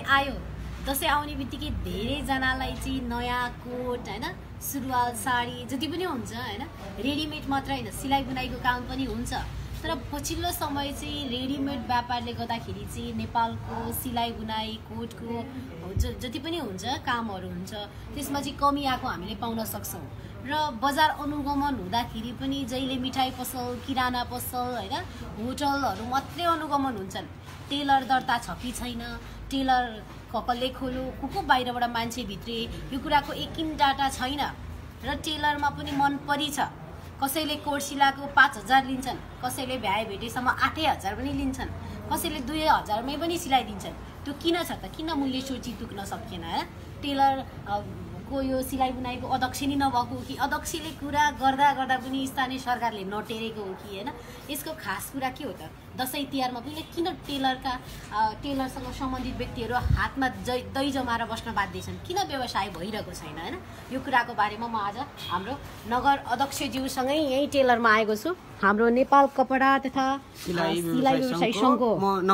आयो दसैँ आउने बित्तिकै धेरैजनालाई चाहिँ नयाँ कोट हैन सुरुवाल साडी जति पनि हुन्छ हैन रेडिमेड मात्र हैन सिलाइ बुनाइको काम पनि हुन्छ तर पछिल्लो समय चाहिँ रेडिमेड व्यापारले गर्दाखेरि चाहिँ नेपालको सिलाइ बुनाइ कोटको जति पनि हुन्छ कामहरू हुन्छ त्यसमा चाहिँ कमी आएको हामीले पाउन सक्छौं र बजार अनुगमन हुँदाखेरि पनि जहिले मिठाई पसल किराना पसल हैन होटलहरू मात्रै अनुगमन हुन्छन् टेलर दर्ता छ कि छैन टेलर कसले खोलो को बाहिरबाट मान्छे भित्रे यो कुराको एकिन डाटा छैन र टेलरमा पनि मन परी छ कसैले कोट सिलाको 5000 लिन्छन् कसैले भ्याए भेटेसम्म 8000 पनि लिन्छन् कसैले 2000 मै पनि सिलाइदिन्छन् त्यो किन छ त किन मूल्य सूची तुक्न सकिएन टेलर को यो सिलाइ बुनाइको अध्यक्ष नि नभएको कि अध्यक्षले कुरा गर्दा गर्दा पनि स्थानीय सरकारले नटेरेको हो कि हैन यसको खास कुरा के हो त दशैं तिहारमा पनि किन टेलरसँग सम्बन्धित व्यक्तिहरू हातमा दही जमाएर बस्न बाध्य छन् किन व्यवसाय भइरहेको छैन हैन यो कुराको बारेमा म आज हाम्रो नगर अध्यक्षज्यूसँगै यही टेलरमा आएको छु हाम्रो नेपाल कपडा तथा सिलाइ व्यवसायी संघको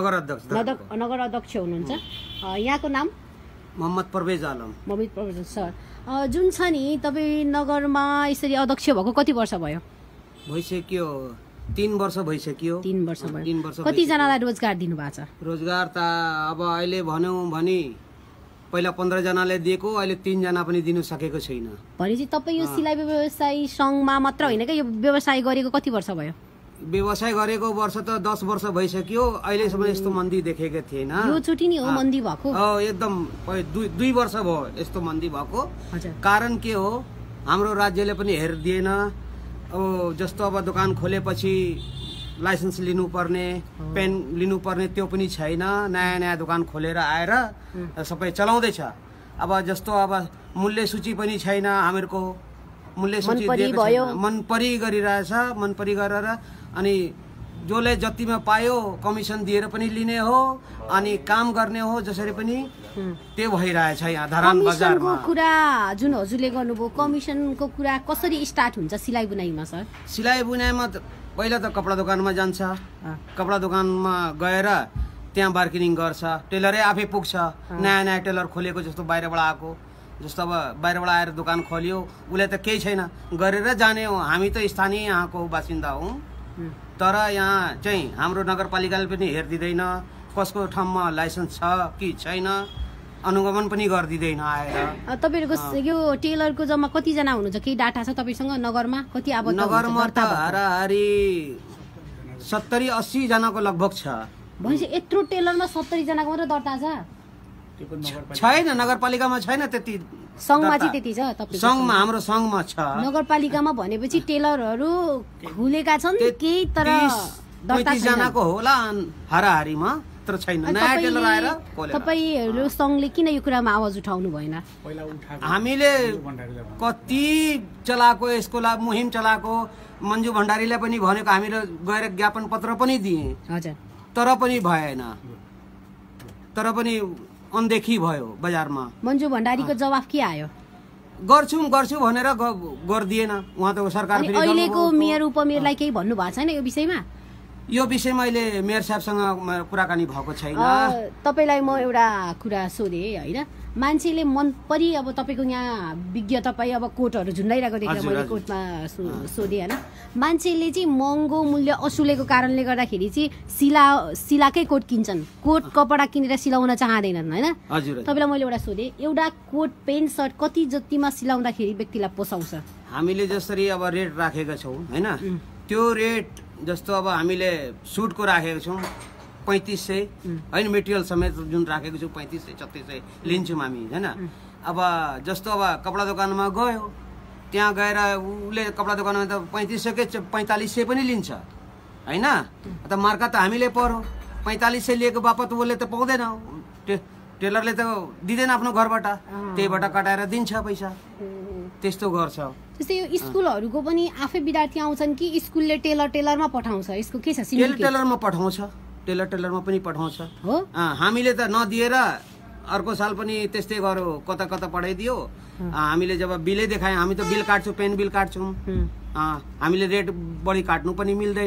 नगर अध्यक्ष हुनुहुन्छ यहाँको नाम मोहम्मद परवेज आलम सर जुन छ नि तपाईँ नगरमा यसरी अध्यक्ष भएको कति वर्ष भयो भइसक्यो 3 वर्ष भइसक्यो 3 वर्ष भयो कति जनालाई रोजगार दिनु भएको छ रोजगार त अब अहिले भन्यौ भने पहिला 15 जनाले दिएको अहिले 3 जना पनि दिनु सकेको छैन भनेपछि तपाईँ यो सिलाइ व्यवसायी संघमा मात्र हैन के यो व्यवसाय गरेको कति वर्ष भयो व्यवसाय गरेको वर्ष त 10 वर्ष भइसक्यो अहिलेसम्म यस्तो मन्दी देखेको थिएन यो चोटी नि हो मन्दी भएको एकदम 2 वर्ष भयो यस्तो मन्दी भएको कारण के हो हाम्रो राज्यले पनि हेर्दिएन अब जस्तो अब दोकान खोलेपछि लाइसेन्स लिनुपर्ने पेन लिनुपर्ने त्यो पनि छैन नयाँ नयाँ दोकान खोलेर आएर सबै चलाउँदैछ अब जस्तो अब मूल्य सूची पनि छैन हामीहरुको मूल्य सूची मन परी गरिरहेछ मन परी गरेर अनि जसले जतिमा पायो कमिसन दिएर पनि लिने हो अनि काम गर्ने हो जसरी पनि त्यो भइरहेछ यहाँ धरान बजारमा कुरा जुन हजुरले गर्नुभयो कमिसनको कुरा कसरी स्टार्ट हुन्छ सिलाइ बुनाइमा सर सिलाइ बुनाइमा पहिला त कपडा दोकानमा जान्छ कपडा दोकानमा गएर त्यहाँ बार्गेनिङ गर्छ टेलरै आफै पुग्छ नयाँ नयाँ टेलर खोलेको जस्तो बाहिरबाट आएको जस्तो अब बाहिरबाट आएर दोकान खोल्यो उले त केही छैन गरेर जाने हो हामी त स्थानीय यहाँको बासिन्दा हौं तर यहाँ चाहिँ हाम्रो नगरपालिकाले पनि हेर्दिदैन कसको ठाउँमा लाइसेन्स छ कि छैन अनुगमन पनि गर्दिदैन आएर तपाईहरुको यो टेलरको जम्मा कति जना हुनुहुन्छ के डाटा छ तपाईसँग नगरमा कति आबद्ध नगरमा त हाराहारी 70-80 जनाको लगभग छ भनेपछि यत्रो टेलरमा 70 जनाको मात्र दर्ता छ छैन नगरपालिकामा छैन त्यति संघमा चाहिँ त्यति छ तपाईको संघमा हाम्रो संघमा छ नगरपालिकामा भनेपछि टेलरहरू खुलेका छन् केही तर 30 जनाको होला हाराहारीमा तर छैन नयाँ टेलर आएर तपाईहरु संघले किन यो कुरामा आवाज उठाउनु भएन हामीले कति चलाको यसको लागि मुहिम चलाको मन्जु भण्डारीले पनि भनेको हामीले गएर ज्ञापन पत्र पनि दिए हजुर तर पनि भएन तर पनि अनदेखि भयो बजारमा मन्जु भण्डारीको जवाफ के आयो गर्छु भनेर गर्दिएन उहाँ त सरकार फेरि अहिलेको मेयर उपमेयरलाई केही भन्नु भएको छैन यो विषयमा अहिले मेयर साहबसँग कुराकानी भएको छैन तपाईलाई म एउटा कुरा सोधे हैन मान्छेले मन परी अब तपाईको यहाँ विज्ञ तपाई अब कोटहरु झुन्डाइराको देखेर मैले कोटमा सोधे हैन मान्छेले चाहिँ महँगो मूल्य असुलेको कारणले गर्दाखेरि चाहिँ सिलाकै कोट किन्छन् कोट कपडा किनेर सिलाउन चाहदैनन् हैन तपाईलाई मैले एउटा सोधे एउटा कोट पेन्ट सर्ट कति जतिमा सिलाउँदाखेरि व्यक्तिलाई पोसाउँछ हामीले जसरी अब रेट राखेका छौं हैन त्यो रेट जस्तो अब हामीले सुटको राखेको छौं 3500 हैन मेटेरियल समेत जुन राखेको छु 3500 3600 लिन्छौं हामी हैन अब जस्तो अब कपडा दोकानमा गयो त्यहाँ गएर उले कपडा दोकानमा त 3500 के 4500 पनि लिन्छ हैन त मार्का त हामीले पर्यो 4500 लिएको बापत उले त पाउँदैन टेलरले त दिदैन आफ्नो घरबाट त्यहीबाट कटाएर दिन्छ पैसा त्यस्तो गर्छ जस्तै यो स्कुलहरुको पनि आफै विद्यार्थी आउँछन् कि स्कुलले टेलरमा पठाउँछ यसको के छ टेलरमा पठाउँछ टेलरमा पनि पठाउँछ हो हामीले त नदिएर अर्को साल पनि त्यस्तै गर्यो कता कता पठाइदियो हामीले जब बिलै देखाए हामी त बिल काट्छौं पेन बिल काट्छौं हामीले रेट बढी काट्नु पनि मिल्दैन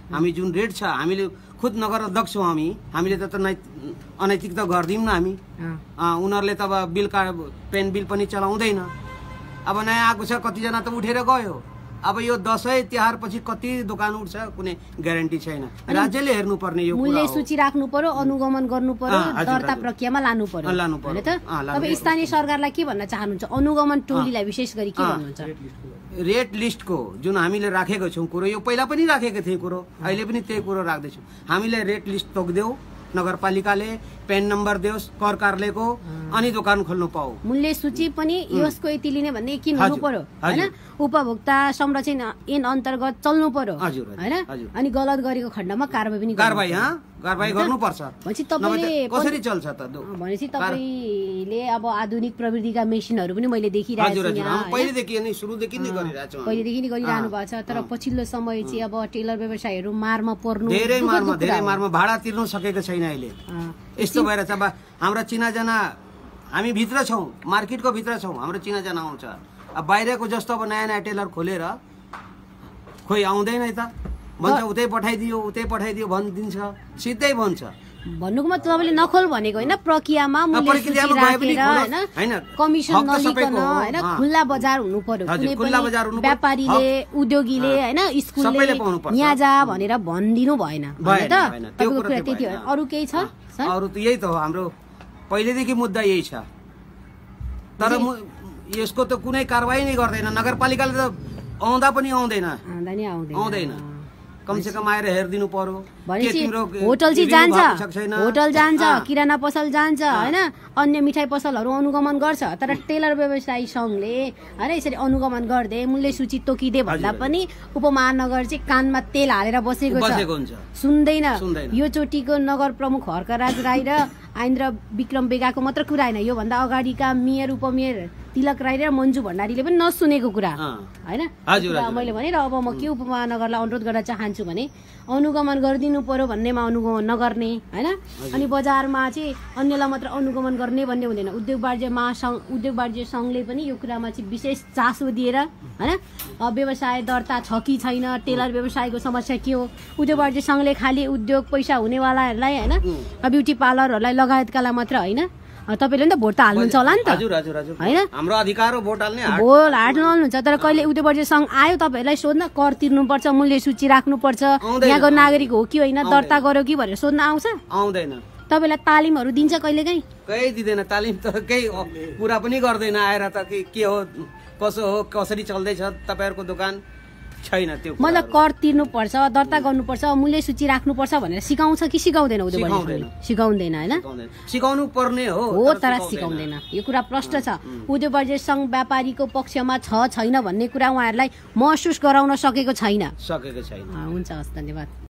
हामी जुन रेट छ हामीले खुद नगर अध्यक्ष हौँ हामीले त अनैतिक त गर्दैनौँ न हामी उनीहरूले त अब पेन बिल पनि चलाउँदैन अब नयाँ आएको छ कतिजना त उठेर गयो अब यो दसैँ तिहार पछि कति दोकान उठ्छ कुनै ग्यारेन्टी छैन राज्यले हेर्नु पर्ने यो मूल्य सूची राख्नु पर्यो अनुगमन गर्नु पर्यो दर्ता प्रक्रियामा लानु पर्यो हैन त अब स्थानीय सरकारलाई के भन्न चाहनुहुन्छ अनुगमन टोलीलाई विशेष गरी के भन्नुहुन्छ रेट लिस्टको जुन हामीले राखेको छौँ कुरो यो पहिला पनि राखेको थिए कुरो अहिले पनि त्यही कुरो राख्दैछौँ हामीले रेट लिस्ट तोक्देऊ नगरपालिकाले पेन नम्बर देओस् कर कार्यालयको अनि दोकान खोल्नु पाऊ मूल्य सूची पनि यसको यति लिने भन्ने किन हुनु पर्यो हैन उपभोक्ता संरक्षण ऐन अन्तर्गत चल्नु पर्यो हैन अनि गलत गरेको खण्डमा कारबाही गर्नुपर्छ भनेपछि तपाईले कसरी चल्छ त भनेपछि तपाईले अब आधुनिक प्रविधिका मेसिनहरु पनि मैले देखिरहेको छु यहाँ पहिलेदेखि नै सुरुदेखि नै गरिरहेको छु पहिलेदेखि नै गरिरहनु भएको छ तर पछिल्लो समय चाहिँ अब टेलर व्यवसायीहरु मारमा पर्नु धेरै मारमा भाडा तिर्न सकेको छैन अहिले यस्तो भएर चाहिँ अब हाम्रा चिनाजना हामी भित्र छौँ मार्केटको भित्र छौँ हाम्रो चिनाजना आउँछ अब बाहिरको जस्तो अब नयाँ टेलर खोलेर खोइ आउँदैन त भन्छ उतै पठाइदियो भनिदिन्छ सिधै भन्छ भन्नुको मतलब तपाईँले नखोल भनेको होइन प्रक्रियामा मूल्य सूची राखेर हैन कमिसन नलिकन हैन खुल्ला बजार हुनु पर्यो कुनै पनि व्यापारीले उद्योगीले हैन स्कुलले यहाँ जा भनेर भन्दिनु भएन हैन त तपाईको कुरा त्यति हो अरु केही छ अरु त यही त हो हाम्रो पहिलेदेखि मुद्दा यही छ तर यसको त कुनै कारबाही नै गर्दैन नगरपालिकाले त आउँदा पनि आउँदैन कमसे कम आएर हेरिदिनु पर्यो होटल चाहिँ जान्छ होटल जान्छ किराना पसल जान्छ हैन अन्य मिठाई पसलहरु अनुगमन गर्छ तर टेलर व्यवसायी संघले हैन यसरी अनुगमन गर्दै मूल्य सूची तोकिदे भन्दा पनि उपमहानगर चाहिँ कानमा तेल हालेर बसेको छ सुन्दैन यो चोटीको नगर प्रमुख हर्कराज राई र आइन्द्र विक्रम बेगाको मात्र कुरा हैन यो भन्दा अगाडिका मेयर उपमेयर तिलक राई र मन्जु भण्डारीले पनि नसुनेको कुरा हैन मैले भने र अब म के उपमहानगरलाई अनुरोध गर्न चाहन्छु भने अनुगमन गरिदिनु पर्यो भन्नेमा अनुगमन नगर्ने हैन अनि बजारमा चाहिँ अन्यलाई मात्र अनुगमन गर्ने भन्ने हुँदैन उद्योग वाणिज्य संघले पनि यो कुरामा चाहिँ विशेष चासो दिएर हैन व्यवसाय दर्ता छ कि छैन टेलर व्यवसायको समस्या के हो उद्योग वाणिज्य संघले खाली उद्योग पैसा हुनेवालाहरूलाई हैन ब्युटी पार्लरहरूलाई लगायतकालाई मात्र हैन तपाईले नि त भोट त हाल्नुहुन्छ होला नि त हजुर हैन हाम्रो अधिकार हो भोट हाल्ने भोट हाल्नुहुन्छ तर कहिले उद्योग वाणिज्य संघ आयो तपाईहरुलाई सोध्न कर तिर्नुपर्छ मूल्य सूची राख्नुपर्छ यहाँको नागरिक हो कि होइन दर्ता गर्यो कि भनेर सोध्न आउँछ आउँदैन तपाईलाई तालिमहरु दिन्छ कहिलेकाहीँ कहीँ दिदैन तालिम त केही कुरा पनि गर्दैन आएर त के हो कसो हो कसरी चल्दैछ तपाईहरुको दोकान छैन त्यो मतलब कर तिर्नुपर्छ दर्ता गर्नुपर्छ मूल्य सूची राख्नुपर्छ भनेर सिकाउँछ कि सिकाउँदैन उद्योग सिकाउँदैन हैन सिकाउनु पर्ने हो तर सिकाउँदैन यो कुरा प्रष्ट छ उद्योग वाणिज्य संघ व्यापारीको पक्षमा छैन भन्ने कुरा उहाँहरुलाई महसुस गराउन सकेको छैन हुन्छ हस् धन्यवाद।